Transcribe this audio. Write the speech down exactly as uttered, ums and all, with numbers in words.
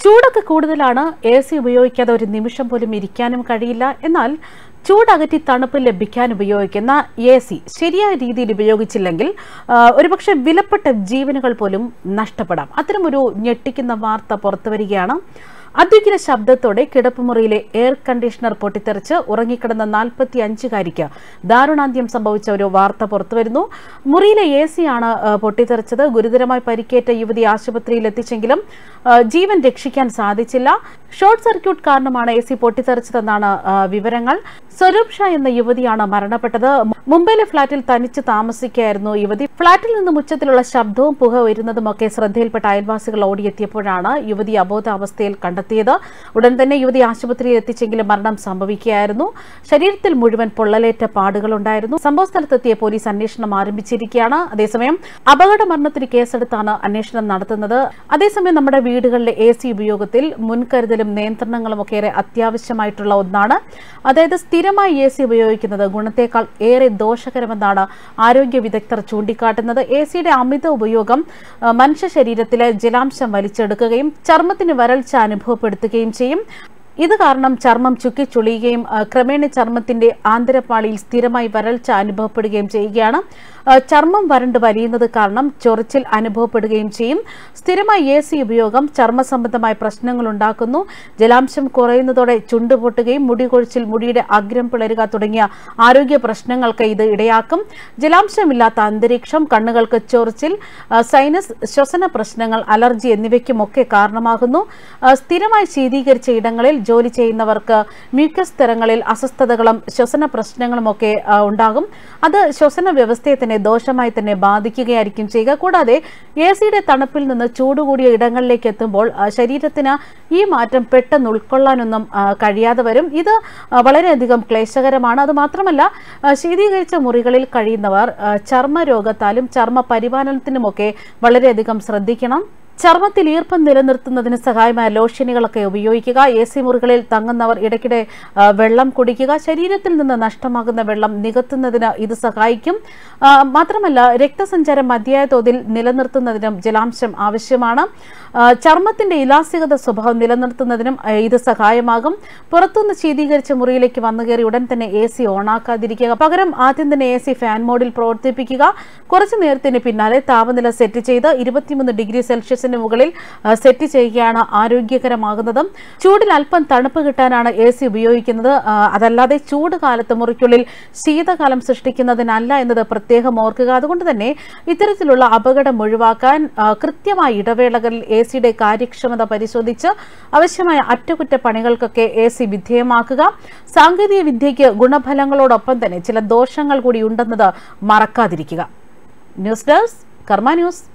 ചൂടൊക്കെ കൂടുതലാണ്. A C ഉപയോഗിക്കാതെ ഒരു നിമിഷം പോലും ഇരിക്കാനും കഴിയില്ല. എന്നാൽ ചൂടകറ്റി തണുപ്പ് ലഭിക്കാൻ ഉപയോഗിക്കുന്ന എ സി ശരിയായ രീതിയിൽ ഉപയോഗിച്ചില്ലെങ്കിൽ ഒരുപക്ഷെ വിലപ്പെട്ട ജീവനുകൾ പോലും നഷ്ടപ്പെടാം. അത്തരമൊരു ഞെട്ടിക്കുന്ന വാർത്ത പുറത്തുവരികയാണ്. അത്യുഗ്ര ശബ്ദത്തോടെ കിടപ്പുമുറിയിലെ എയർ കണ്ടീഷണർ പൊട്ടിത്തെറിച്ച് ഉറങ്ങിക്കിടന്ന നാൽപ്പത്തി അഞ്ചുകാരിക്ക് ദാരുണാന്ത്യം സംഭവിച്ച ഒരു വാർത്ത പുറത്തുവരുന്നു. മുറിയിലെ എ സിയാണ് പൊട്ടിത്തെറിച്ചത്. ഗുരുതരമായി പരിക്കേറ്റ യുവതി ആശുപത്രിയിൽ എത്തിച്ചെങ്കിലും ജീവൻ രക്ഷിക്കാൻ സാധിച്ചില്ല. ഷോർട്ട് സർക്യൂട്ട് കാരണമാണ് എ സി പൊട്ടിത്തെറിച്ചതെന്നാണ് വിവരങ്ങൾ. സ്വരൂപ് ഷാ എന്ന യുവതിയാണ് മരണപ്പെട്ടത്. മുംബൈയിലെ ഫ്ളാറ്റിൽ തനിച്ച് താമസിക്കുകയായിരുന്നു യുവതി. ഫ്ളാറ്റിൽ നിന്നും ഉച്ചത്തിലുള്ള ശബ്ദവും പുക ഉയരുന്നതുമൊക്കെ ശ്രദ്ധയിൽപ്പെട്ട അയൽവാസികൾ ഓടിയെത്തിയപ്പോഴാണ് യുവതി അബോധാവസ്ഥയിൽ കണ്ടെത്തിയത്. ഉടൻ തന്നെ യുവതി ആശുപത്രിയിൽ എത്തിച്ചെങ്കിലും മരണം സംഭവിക്കുകയായിരുന്നു. ശരീരത്തിൽ മുഴുവൻ പൊള്ളലേറ്റ പാടുകളുണ്ടായിരുന്നു. സംഭവ സ്ഥലത്തെത്തിയ പോലീസ് അന്വേഷണം ആരംഭിച്ചിരിക്കുകയാണ്. അതേസമയം അപകട മരണത്തിന് കേസെടുത്താണ് അന്വേഷണം നടത്തുന്നത്. അതേസമയം നമ്മുടെ വീടുകളിലെ എ സി ഉപയോഗത്തിൽ മുൻകരുതലും നിയന്ത്രണങ്ങളും ഒക്കെ ഏറെ അത്യാവശ്യമായിട്ടുള്ള ഒന്നാണ്. അതായത് സ്ഥിരമായി എ സി ഉപയോഗിക്കുന്നത് ഗുണത്തേക്കാൾ ഏറെ ദോഷകരമെന്നാണ് ആരോഗ്യ വിദഗ്ധർ ചൂണ്ടിക്കാട്ടുന്നത്. എ സിയുടെ അമിത ഉപയോഗം മനുഷ്യ ശരീരത്തിലെ ജലാംശം വലിച്ചെടുക്കുകയും ചർമ്മത്തിന് വരൾച്ച അനുഭവപ്പെടുത്തുകയും ചെയ്യും. ഇത് കാരണം ചർമ്മം ചുക്കിച്ചുളിയുകയും ക്രമേണ ചർമ്മത്തിന്റെ ആന്തരപാളിയിൽ സ്ഥിരമായി വരൾച്ച അനുഭവപ്പെടുകയും ചെയ്യുകയാണ്. ചർമ്മം വരണ്ട് വലിയുന്നത് കാരണം ചൊറിച്ചിൽ അനുഭവപ്പെടുകയും ചെയ്യും. സ്ഥിരമായി എ സി ഉപയോഗം ചർമ്മ സംബന്ധമായ പ്രശ്നങ്ങൾ ഉണ്ടാക്കുന്നു. ജലാംശം കുറയുന്നതോടെ ചുണ്ട് പൊട്ടുകയും മുടി കൊഴിച്ചിൽ, മുടിയുടെ അഗ്രം പിളരുക തുടങ്ങിയ ആരോഗ്യ പ്രശ്നങ്ങൾക്ക് ഇത് ഇടയാക്കും. ജലാംശമില്ലാത്ത അന്തരീക്ഷം കണ്ണുകൾക്ക് ചൊറിച്ചിൽ, സൈനസ്, ശ്വസന പ്രശ്നങ്ങൾ, അലർജി എന്നിവയ്ക്കുമൊക്കെ കാരണമാകുന്നു. സ്ഥിരമായി ശീതീകരിച്ച ഇടങ്ങളിൽ ജോലി ചെയ്യുന്നവർക്ക് മ്യൂക്കസ് തരങ്ങളിൽ അസ്വസ്ഥതകളും ശ്വസന പ്രശ്നങ്ങളും ഒക്കെ ഉണ്ടാകും. അത് ശ്വസന വ്യവസ്ഥയെ തന്നെ ദോഷമായി തന്നെ ബാധിക്കുകയായിരിക്കും ചെയ്യുക. കൂടാതെ എ സിയുടെ തണുപ്പിൽ നിന്ന് ചൂടുകൂടിയ ഇടങ്ങളിലേക്ക് എത്തുമ്പോൾ ശരീരത്തിന് ഈ മാറ്റം പെട്ടെന്ന് ഉൾക്കൊള്ളാനൊന്നും കഴിയാതെ വരും. ഇത് വളരെയധികം ക്ലേശകരമാണ്. അത് മാത്രമല്ല, ശീതീകരിച്ച മുറികളിൽ കഴിയുന്നവർ ചർമ്മരോഗത്താലും ചർമ്മ പരിപാലനത്തിനുമൊക്കെ വളരെയധികം ശ്രദ്ധിക്കണം. ചർമ്മത്തിൽ ഈർപ്പം നിലനിർത്തുന്നതിന് സഹായമായ ലോഷനുകളൊക്കെ ഉപയോഗിക്കുക. എ സി മുറികളിൽ തങ്ങുന്നവർ ഇടയ്ക്കിടെ വെള്ളം കുടിക്കുക. ശരീരത്തിൽ നിന്ന് നഷ്ടമാകുന്ന വെള്ളം നികത്തുന്നതിന് ഇത് സഹായിക്കും. മാത്രമല്ല, രക്തസഞ്ചാരം മതിയായ തോതിൽ നിലനിർത്തുന്നതിനും ജലാംശം ആവശ്യമാണ്. ചർമ്മത്തിന്റെ ഇലാസ്തികത സ്വഭാവം നിലനിർത്തുന്നതിനും ഇത് സഹായമാകും. പുറത്തുനിന്ന് ശീതീകരിച്ച മുറിയിലേക്ക് വന്നു കയറി ഉടൻ തന്നെ എ സി ഓണാക്കാതിരിക്കുക. പകരം ആദ്യം തന്നെ എ സി ഫാൻ മോഡിൽ പ്രവർത്തിപ്പിക്കുക. കുറച്ചു നേരത്തിന് പിന്നാലെ താപനില സെറ്റ് ചെയ്ത് ഇരുപത്തിമൂന്ന് ഡിഗ്രി സെൽഷ്യസ് മുകളിൽ സെറ്റ് ചെയ്യുകയാണ് ആരോഗ്യകരമാകുന്നത്. ചൂടിൽ അല്പം തണുപ്പ് കിട്ടാനാണ് എ സി ഉപയോഗിക്കുന്നത്. അതല്ലാതെ ചൂട് കാലത്ത് മുറിക്കുള്ളിൽ ശീതകാലം സൃഷ്ടിക്കുന്നതിനല്ല എന്നത് പ്രത്യേകം ഓർക്കുക. അതുകൊണ്ട് തന്നെ ഇത്തരത്തിലുള്ള അപകടം ഒഴിവാക്കാൻ കൃത്യമായ ഇടവേളകളിൽ എ സിയുടെ കാര്യക്ഷമത പരിശോധിച്ച് ആവശ്യമായ അറ്റകുറ്റപ്പണികൾക്കൊക്കെ എ സി വിധേയമാക്കുക. സാങ്കേതിക വിദ്യയ്ക്ക് ഗുണഫലങ്ങളോടൊപ്പം തന്നെ ചില ദോഷങ്ങൾ കൂടി ഉണ്ടെന്നത് മറക്കാതിരിക്കുക. News desk Karma news.